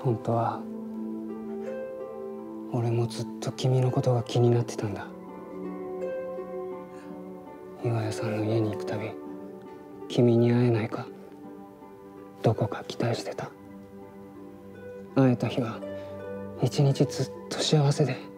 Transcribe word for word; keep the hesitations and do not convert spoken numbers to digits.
本当は俺もずっと君のことが気になってたんだ。岩屋さんの家に行くたび君に会えないかどこか期待してた。会えた日は一日ずっと幸せで。